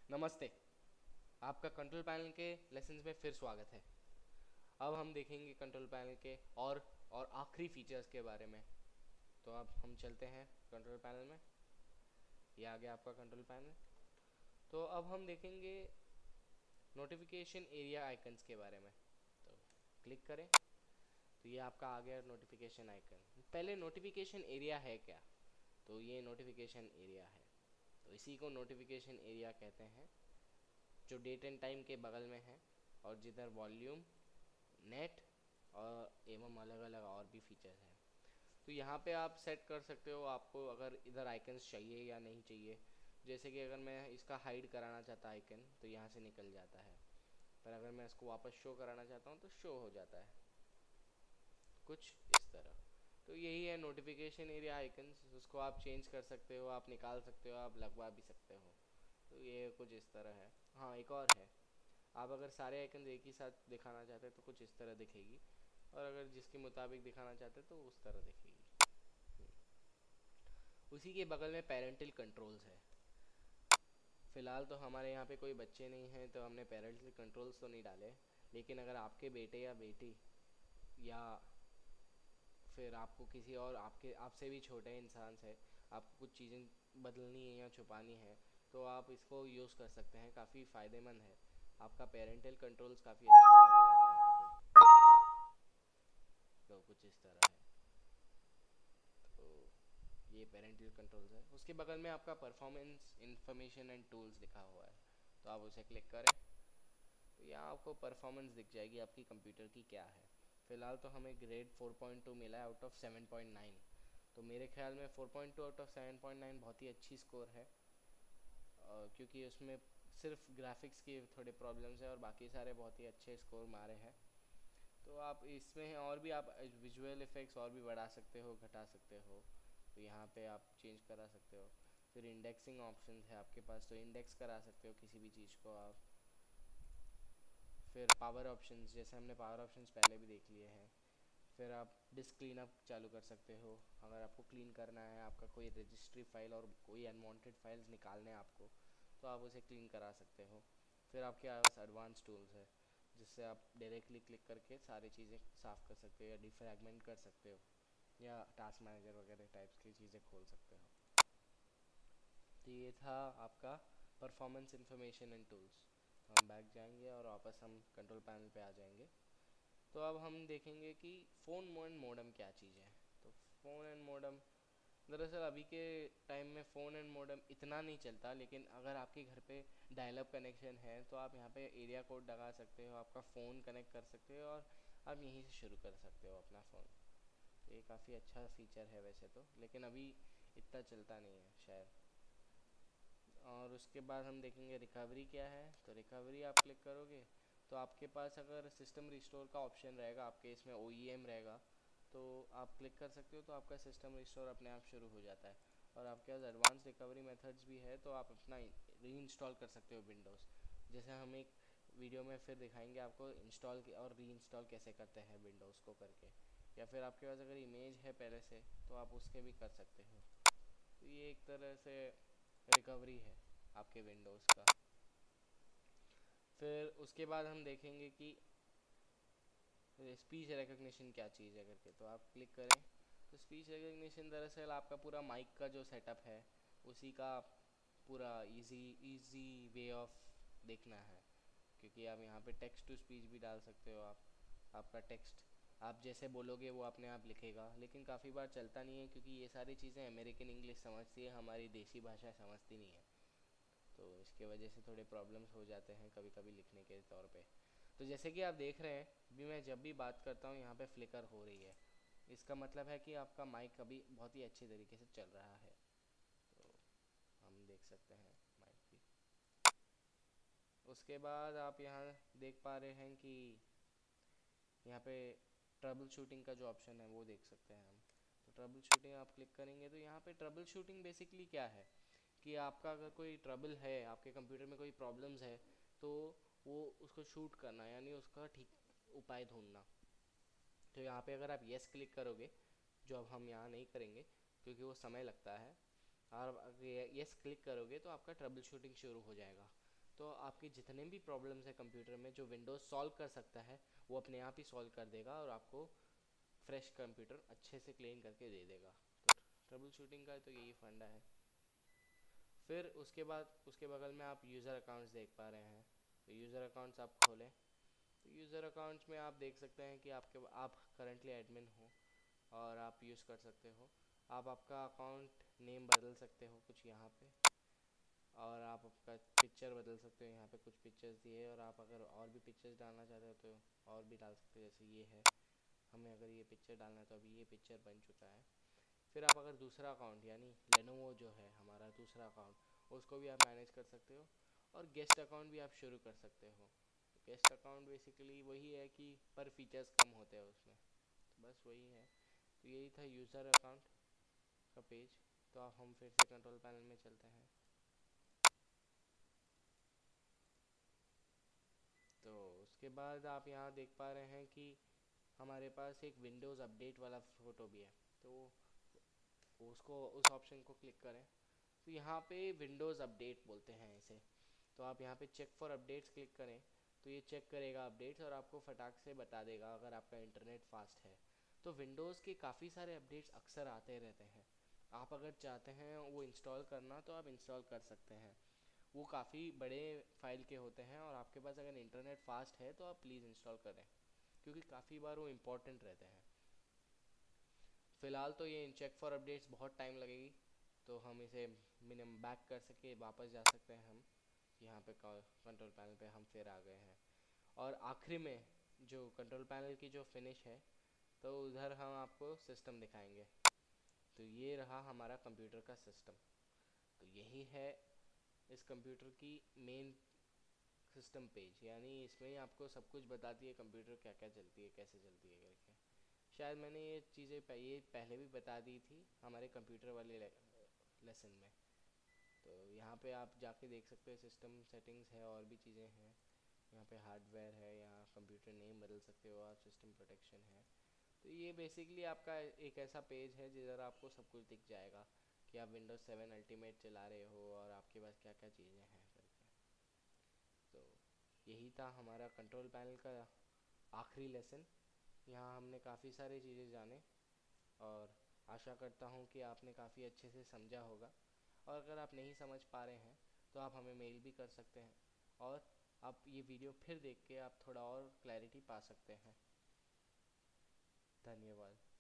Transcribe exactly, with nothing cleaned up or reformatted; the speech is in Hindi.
नमस्ते। आपका कंट्रोल पैनल के लेसन्स में फिर स्वागत है। अब हम देखेंगे कंट्रोल पैनल के और और आखिरी फीचर्स के बारे में। तो अब हम चलते हैं कंट्रोल पैनल में। ये आ गया आपका कंट्रोल पैनल। तो अब हम देखेंगे नोटिफिकेशन एरिया आइकन्स के बारे में। तो क्लिक करें तो ये आपका आ गया नोटिफिकेशन आइकन। पहले नोटिफिकेशन एरिया है क्या? तो ये नोटिफिकेशन एरिया है। तो इसी को नोटिफिकेशन एरिया कहते हैं, जो डेट एंड टाइम के बगल में है और जिधर वॉल्यूम, नेट और एवं अलग अलग और भी फीचर्स हैं। तो यहाँ पे आप सेट कर सकते हो आपको अगर इधर आइकन्स चाहिए या नहीं चाहिए। जैसे कि अगर मैं इसका हाइड कराना चाहता आइकन तो यहाँ से निकल जाता है, पर अगर मैं इसको वापस शो कराना चाहता हूँ तो शो हो जाता है, कुछ इस तरह। तो यही है नोटिफिकेशन एरिया आइकन्स। उसको आप चेंज कर सकते हो, आप निकाल सकते हो, आप लगवा भी सकते हो। तो ये कुछ इस तरह है। हाँ, एक और है। आप अगर सारे आइकन एक ही साथ दिखाना चाहते हैं तो कुछ इस तरह दिखेगी, और अगर जिसके मुताबिक दिखाना चाहते हैं तो उस तरह दिखेगी। उसी के बगल में पेरेंटल कंट्रोल्स है। फ़िलहाल तो हमारे यहाँ पे कोई बच्चे नहीं हैं तो हमने पेरेंटल कंट्रोल्स तो नहीं डाले, लेकिन अगर आपके बेटे या बेटी या फिर आपको किसी और आपके आपसे भी छोटे इंसान से आपको कुछ चीज़ें बदलनी है या छुपानी है तो आप इसको यूज़ कर सकते हैं। काफ़ी फ़ायदेमंद है। आपका पेरेंटल कंट्रोल्स काफ़ी अच्छा हो जाता है यहाँ पे। तो कुछ इस तरह है। तो ये पेरेंटल कंट्रोल्स है। उसके बगल में आपका परफॉर्मेंस इंफॉर्मेशन एंड टूल्स लिखा हुआ है, तो आप उसे क्लिक करें तो यहाँ आपको परफॉर्मेंस दिख जाएगी आपकी कंप्यूटर की क्या है। फ़िलहाल तो हमें ग्रेड फोर पॉइंट टू मिला है out of seven point nine. तो मेरे ख्याल में four point two out of seven point nine बहुत ही अच्छी स्कोर है, क्योंकि उसमें सिर्फ ग्राफिक्स की थोड़े प्रॉब्लम्स हैं और बाकी सारे बहुत ही अच्छे स्कोर मारे हैं। तो आप इसमें और भी आप विजुअल इफ़ेक्ट्स और भी बढ़ा सकते हो, घटा सकते हो। तो यहाँ पे आप चेंज करा सकते हो। फिर इंडेक्सिंग ऑप्शंस है आपके पास, तो इंडेक्स करा सकते हो किसी भी चीज़ को आप। फिर पावर ऑप्शंस, जैसे हमने पावर ऑप्शंस पहले भी देख लिए हैं। फिर आप डिस्क क्लीन अप चालू कर सकते हो। अगर आपको क्लीन करना है, आपका कोई रजिस्ट्री फाइल और कोई अनवांटेड फाइल्स निकालने हैं आपको, तो आप उसे क्लीन करा सकते हो। फिर आपके पास एडवांस टूल्स है, जिससे आप डायरेक्टली क्लिक करके सारी चीज़ें साफ़ कर सकते हो या डिफ्रैगमेंट कर सकते हो, या टास्क मैनेजर वगैरह टाइप्स की चीज़ें खोल सकते हो। तो ये था आपका परफॉर्मेंस इंफॉर्मेशन एंड टूल्स। तो हम बैक जाएंगे और वापस हम कंट्रोल पैनल पे आ जाएंगे। तो अब हम देखेंगे कि फ़ोन एंड मॉडेम क्या चीज़ है। तो फ़ोन एंड मॉडेम, दरअसल अभी के टाइम में फ़ोन एंड मॉडेम इतना नहीं चलता, लेकिन अगर आपके घर पे डायल अप कनेक्शन है तो आप यहाँ पे एरिया कोड लगा सकते हो, आपका फ़ोन कनेक्ट कर सकते हो और आप यहीं से शुरू कर सकते हो अपना फ़ोन। तो ये काफ़ी अच्छा फीचर है वैसे तो, लेकिन अभी इतना चलता नहीं है शायद। और उसके बाद हम देखेंगे रिकवरी क्या है। तो रिकवरी आप क्लिक करोगे तो आपके पास अगर सिस्टम रिस्टोर का ऑप्शन रहेगा, आपके इसमें ओ ई एम रहेगा, तो आप क्लिक कर सकते हो तो आपका सिस्टम रिस्टोर अपने आप शुरू हो जाता है। और आपके पास एडवांस रिकवरी मेथड्स भी है, तो आप अपना री इंस्टॉल कर सकते हो विंडोज़। जैसे हम एक वीडियो में फिर दिखाएंगे आपको इंस्टॉल और री इंस्टॉल कैसे करते हैं विंडोज़ को करके। या फिर आपके पास अगर इमेज है पहले से तो आप उसके भी कर सकते हो। तो ये एक तरह से रिकवरी है आपके विंडोज़ का। फिर उसके बाद हम देखेंगे कि स्पीच रिकग्निशन क्या चीज़ है करके। तो आप क्लिक करें तो स्पीच रिकग्निशन दरअसल आपका पूरा माइक का जो सेटअप है उसी का पूरा इजी इजी वे ऑफ देखना है, क्योंकि आप यहाँ पे टेक्स्ट टू स्पीच भी डाल सकते हो। आप आपका टेक्स्ट आप जैसे बोलोगे वो अपने आप लिखेगा, लेकिन काफ़ी बार चलता नहीं है क्योंकि ये सारी चीज़ें अमेरिकन इंग्लिश समझती है, हमारी देसी भाषा समझती नहीं है। तो इसके वजह से थोड़े प्रॉब्लम्स हो जाते हैं कभी कभी लिखने के तौर पे। तो जैसे कि आप देख रहे हैं भी, मैं जब भी बात करता हूँ यहाँ पे फ्लिकर हो रही है, इसका मतलब है कि आपका माइक अभी बहुत ही अच्छे तरीके से चल रहा है। तो हम देख सकते हैं माइक भी। उसके बाद आप यहाँ देख पा रहे हैं कि यहाँ पे ट्रबल शूटिंग का जो ऑप्शन है वो देख सकते हैं हम। तो ट्रबल शूटिंग आप क्लिक करेंगे तो यहाँ पे ट्रबल शूटिंग बेसिकली क्या है कि आपका अगर कोई ट्रबल है, आपके कंप्यूटर में कोई प्रॉब्लम्स है, तो वो उसको शूट करना यानी उसका ठीक उपाय ढूंढना। तो यहाँ पे अगर आप येस क्लिक करोगे, जो अब हम यहाँ नहीं करेंगे क्योंकि वो समय लगता है, और अगर येस क्लिक करोगे तो आपका ट्रबल शूटिंग शुरू हो जाएगा। तो आपके जितने भी प्रॉब्लम्स है कंप्यूटर में जो विंडोज़ सॉल्व कर सकता है वो अपने आप ही सॉल्व कर देगा और आपको फ्रेश कंप्यूटर अच्छे से क्लीन करके दे देगा। तो ट्रबल शूटिंग का तो यही फंडा है। फिर उसके बाद उसके बगल में आप यूज़र अकाउंट्स देख पा रहे हैं। तो यूज़र अकाउंट्स आप खोलें, तो यूज़र अकाउंट्स में आप देख सकते हैं कि आपके आप करंटली एडमिन हो और आप यूज़ कर सकते हो। आप आपका अकाउंट नेम बदल सकते हो कुछ यहाँ पे, और आप आपका पिक्चर बदल सकते हो। यहाँ पे कुछ पिक्चर्स दिए, और आप अगर और भी पिक्चर्स डालना चाहते हो तो और भी डाल सकते हो। जैसे ये है, हमें अगर ये पिक्चर डालना है तो अभी ये पिक्चर बन चुका है। फिर आप अगर दूसरा अकाउंट यानी लेनोवो जो है हमारा दूसरा अकाउंट, उसको भी आप मैनेज कर सकते हो। और गेस्ट अकाउंट भी आप शुरू कर सकते हो। गेस्ट अकाउंट बेसिकली वही है कि पर फीचर्स कम होते हैं उसमें, तो बस वही है। तो यही था यूज़र अकाउंट का पेज। तो आप हम फिर से कंट्रोल पैनल में चलते हैं। तो उसके बाद आप यहाँ देख पा रहे हैं कि हमारे पास एक विंडोज़ अपडेट वाला फ़ोटो भी है। तो उसको उस ऑप्शन को क्लिक करें, तो यहाँ पे विंडोज़ अपडेट बोलते हैं इसे। तो आप यहाँ पे चेक फॉर अपडेट्स क्लिक करें, तो ये चेक करेगा अपडेट्स और आपको फटाक से बता देगा अगर आपका इंटरनेट फास्ट है। तो विंडोज़ के काफ़ी सारे अपडेट्स अक्सर आते रहते हैं। आप अगर चाहते हैं वो इंस्टॉल करना तो आप इंस्टॉल कर सकते हैं। वो काफ़ी बड़े फाइल के होते हैं, और आपके पास अगर इंटरनेट फास्ट है तो आप प्लीज़ इंस्टॉल करें, क्योंकि काफ़ी बार वो इम्पोर्टेंट रहते हैं। फ़िलहाल तो ये चेक फॉर अपडेट्स बहुत टाइम लगेगी, तो हम इसे मिनिमम बैक कर सके वापस जा सकते हैं हम। यहाँ पे कंट्रोल पैनल पे हम फिर आ गए हैं, और आखिरी में जो कंट्रोल पैनल की जो फिनिश है, तो उधर हम आपको सिस्टम दिखाएंगे। तो ये रहा हमारा कंप्यूटर का सिस्टम। तो यही है इस कंप्यूटर की मेन सिस्टम पेज, यानी इसमें ही आपको सब कुछ बताती है कंप्यूटर क्या क्या चलती है, कैसे चलती है करके। शायद मैंने ये चीज़ें ये पहले भी बता दी थी हमारे कंप्यूटर वाले ले, लेसन में। तो यहाँ पे आप जाके देख सकते हो, सिस्टम सेटिंग्स है और भी चीज़ें हैं। यहाँ पे हार्डवेयर है, यहाँ कंप्यूटर नेम बदल सकते हो आप, सिस्टम प्रोटेक्शन है। तो ये बेसिकली आपका एक ऐसा पेज है जिधर आपको सब कुछ दिख जाएगा कि आप विंडोज़ सेवन अल्टीमेट चला रहे हो और आपके पास क्या क्या चीज़ें हैं करके। तो यही था हमारा कंट्रोल पैनल का आखिरी लेसन। यहाँ हमने काफ़ी सारी चीज़ें जाने, और आशा करता हूँ कि आपने काफ़ी अच्छे से समझा होगा। और अगर आप नहीं समझ पा रहे हैं तो आप हमें मेल भी कर सकते हैं, और आप ये वीडियो फिर देख के आप थोड़ा और क्लैरिटी पा सकते हैं। धन्यवाद।